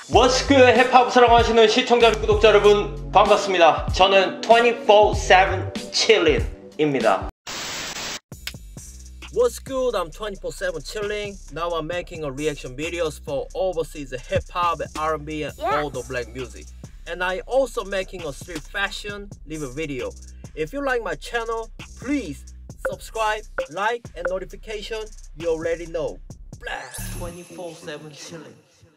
What's good 힙합 사랑하시는 시청자 구독자 여러분 반갑습니다. 저는 24/7 chilling입니다. What's good? I'm 24/7 chilling. Now I'm making a reaction videos for overseas hip hop, R&B, and all the black music. And I also making a street fashion review video. If you like my channel, please subscribe, like, and notification. You already know. 24/7 chilling.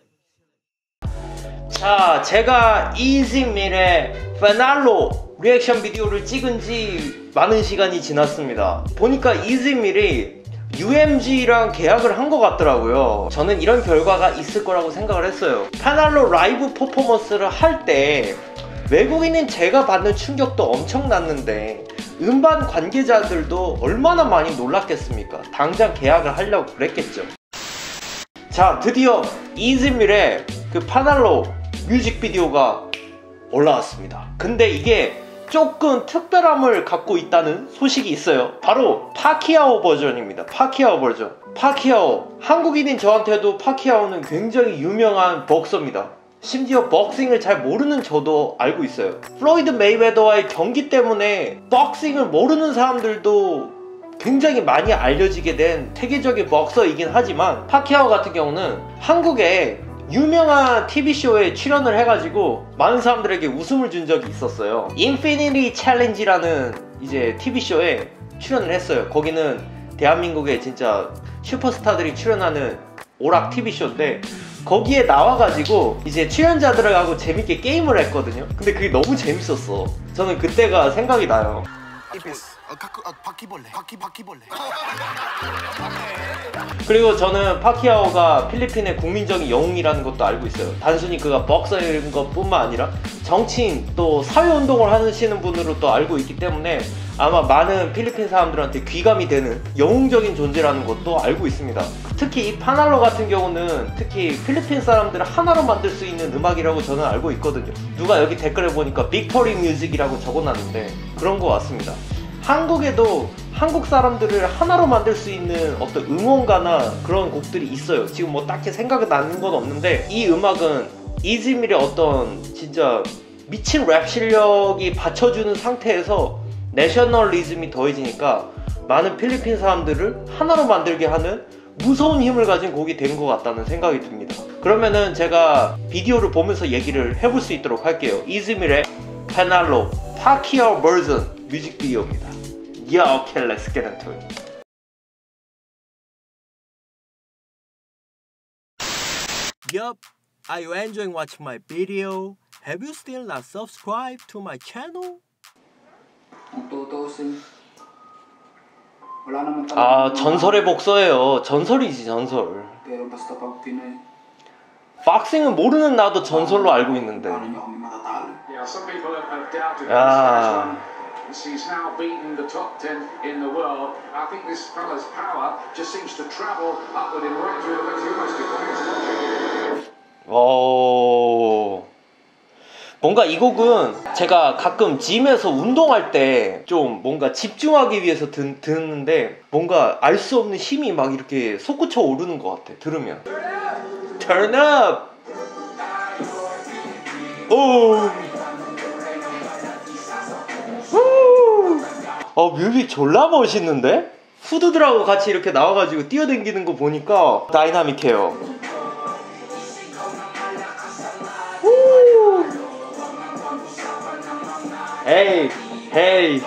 자, 제가 이즈밀의 페날로 리액션 비디오를 찍은 지 많은 시간이 지났습니다. 보니까 이즈밀이 UMG랑 계약을 한 것 같더라고요. 저는 이런 결과가 있을 거라고 생각을 했어요. 페날로 라이브 퍼포먼스를 할 때 외국인인 제가 받는 충격도 엄청났는데 음반 관계자들도 얼마나 많이 놀랐겠습니까? 당장 계약을 하려고 그랬겠죠. 자, 드디어 이즈밀의 그 페날로 뮤직비디오가 올라왔습니다. 근데 이게 조금 특별함을 갖고 있다는 소식이 있어요. 바로 파키아오 버전입니다. 파키아오 버전. 파키아오, 한국인인 저한테도 파키아오는 굉장히 유명한 복서입니다. 심지어 복싱을 잘 모르는 저도 알고 있어요. 플로이드 메이웨더와의 경기 때문에 복싱을 모르는 사람들도 굉장히 많이 알려지게 된 세계적인 복서이긴 하지만 파키아오 같은 경우는 한국에 유명한 TV쇼에 출연을 해가지고 많은 사람들에게 웃음을 준 적이 있었어요. 인피니티 챌린지라는 이제 TV쇼에 출연을 했어요. 거기는 대한민국의 진짜 슈퍼스타들이 출연하는 오락 TV쇼인데 거기에 나와가지고 이제 출연자들하고 재밌게 게임을 했거든요. 근데 그게 너무 재밌었어. 저는 그때가 생각이 나요. 바퀴벌레. 그리고 저는 파키아오가 필리핀의 국민적인 영웅이라는 것도 알고 있어요. 단순히 그가 복서인 것뿐만 아니라 정치인 또 사회운동을 하시는 분으로 또 알고 있기 때문에 아마 많은 필리핀 사람들한테 귀감이 되는 영웅적인 존재라는 것도 알고 있습니다. 특히 이 페날로 같은 경우는 특히 필리핀 사람들을 하나로 만들 수 있는 음악이라고 저는 알고 있거든요. 누가 여기 댓글에 보니까 빅토리 뮤직이라고 적어놨는데 그런 것 같습니다. 한국에도 한국 사람들을 하나로 만들 수 있는 어떤 응원가나 그런 곡들이 있어요. 지금 뭐 딱히 생각이 나는 건 없는데 이 음악은 이즈밀의 어떤 진짜 미친 랩 실력이 받쳐주는 상태에서 내셔널리즘이 더해지니까 많은 필리핀 사람들을 하나로 만들게 하는 무서운 힘을 가진 곡이 된 것 같다는 생각이 듭니다. 그러면은 제가 비디오를 보면서 얘기를 해볼 수 있도록 할게요. 이즈밀의 페날로 파키아오 버전 뮤직비디오입니다. Yeah, okay, let's get into it. Yup, are you enjoying watching my video? Have you still not subscribed to my channel? 아, 전설의 복서예요. 전설이지, 전설. 박싱은 모르는 나도 전설로 알고 있는데. 야. He's now beaten the top 10 in the world. I think this fella's power just seems to travel upward and right through the 뭔가 이 곡은 제가 가끔 짐에서 운동할 때 좀 뭔가 집중하기 위해서 듣는데 뭔가 알 수 없는 힘이 막 이렇게 솟구쳐 오르는 것 같아. 들으면 Turn up! 오! 뮤비 졸라 멋있는데? 후드들하고 같이 이렇게 나와가지고 뛰어댕기는 거 보니까 다이나믹해요. 헤이 헤이.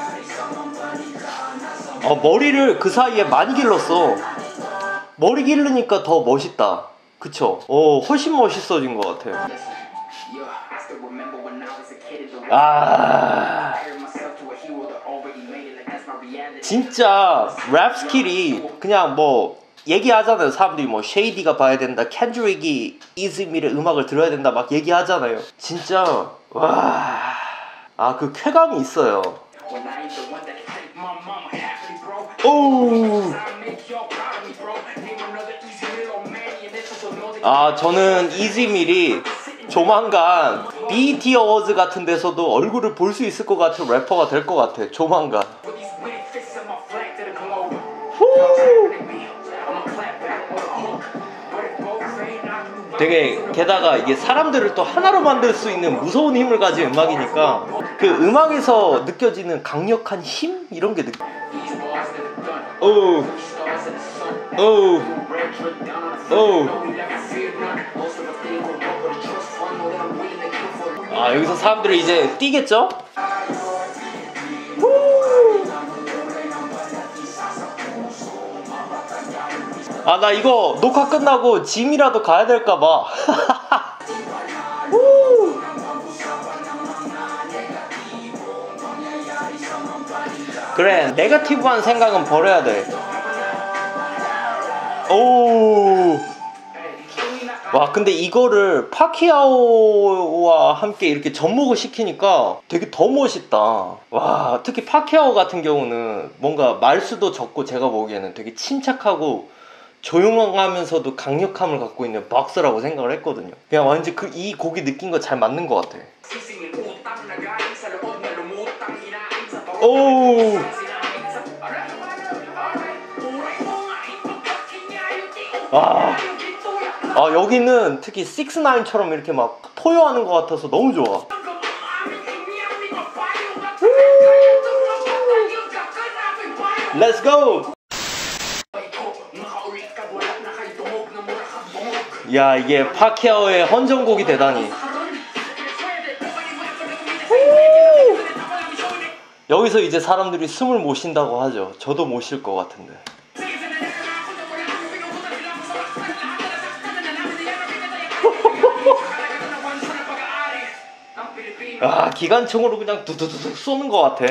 머리를 그 사이에 많이 길렀어. 머리 기르니까 더 멋있다. 그쵸? 훨씬 멋있어진 것 같아. 진짜 랩 스킬이 그냥 뭐 얘기하잖아요. 사람들이 뭐 쉐이디가 봐야 된다, 켄드릭이 이즈밀의 음악을 들어야 된다 막 얘기하잖아요. 진짜 와, 그 쾌감이 있어요. 오. 저는 이즈밀이 조만간 BET 어워즈 같은 데서도 얼굴을 볼 수 있을 것 같은 래퍼가 될 것 같아. 조만간. 되게 게다가 이게 사람들을 또 하나로 만들 수 있는 무서운 힘을 가진 음악이니까 그 음악에서 느껴지는 강력한 힘? 이런 게 어우 어우 어우 아 여기서 사람들이 이제 뛰겠죠? 아 나 이거 녹화 끝나고 짐이라도 가야 될까봐 그래 네거티브한 생각은 버려야 돼. 오. 와 근데 이거를 파키아오와 함께 이렇게 접목을 시키니까 되게 더 멋있다. 와 특히 파키아오 같은 경우는 뭔가 말수도 적고 제가 보기에는 되게 침착하고 조용하면서도 강력함을 갖고 있는 박서라고 생각을 했거든요. 그냥 완전 이 곡이 느낀 거 잘 맞는 것 같아. 오. 아 여기는 특히 6ix9ine 처럼 이렇게 막 포효하는 것 같아서 너무 좋아. Let's go. 야 이게 파키아오의 헌정곡이 되다니. 여기서 이제 사람들이 숨을 못 쉰다고 하죠. 저도 못 쉴 것 같은데. 아 기관총으로 그냥 두두두둑 쏘는 것 같아.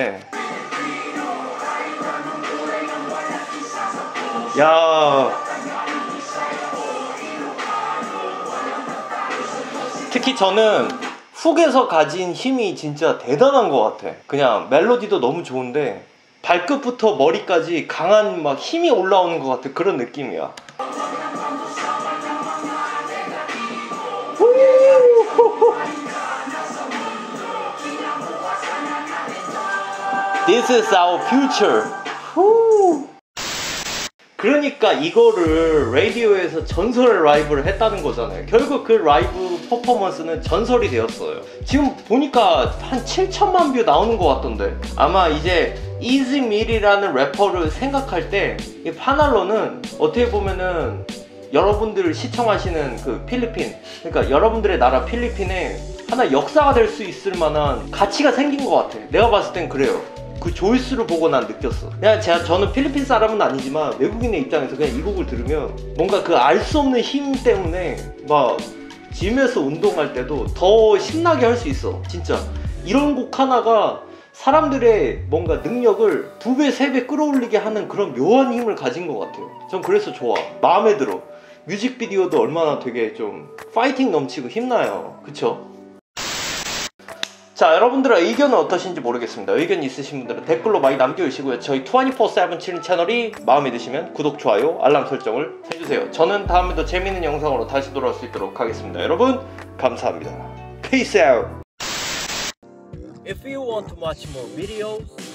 야 특히 저는 훅에서 가진 힘이 진짜 대단한 것 같아. 그냥 멜로디도 너무 좋은데 발끝부터 머리까지 강한 막 힘이 올라오는 것 같은 그런 느낌이야. This is our future. 그러니까 이거를 라디오에서 전설의 라이브를 했다는 거잖아요. 결국 그 라이브 퍼포먼스는 전설이 되었어요. 지금 보니까 한 7천만 뷰 나오는 것 같던데. 아마 이제 이지 밀이라는 래퍼를 생각할 때 이 파날로는 어떻게 보면은 여러분들 시청하시는 그 필리핀, 그러니까 여러분들의 나라 필리핀에 하나 역사가 될 수 있을 만한 가치가 생긴 것 같아. 내가 봤을 땐 그래요. 그 조회수를 보고 난 느꼈어. 그냥 저는 필리핀 사람은 아니지만 외국인의 입장에서 그냥 이 곡을 들으면 뭔가 그 알 수 없는 힘 때문에 막 짐에서 운동할 때도 더 신나게 할 수 있어. 진짜 이런 곡 하나가 사람들의 뭔가 능력을 2배, 3배 끌어올리게 하는 그런 묘한 힘을 가진 것 같아요. 전 그래서 좋아. 마음에 들어. 뮤직비디오도 얼마나 되게 좀 파이팅 넘치고 힘나요. 그쵸? 자 여러분들의 의견은 어떠신지 모르겠습니다. 의견 있으신 분들은 댓글로 많이 남겨주시고요. 저희 24/7 칠인 채널이 마음에 드시면 구독, 좋아요, 알람 설정을 해주세요. 저는 다음에도 재밌는 영상으로 다시 돌아올 수 있도록 하겠습니다. 여러분 감사합니다. Peace out. If you want to watch more videos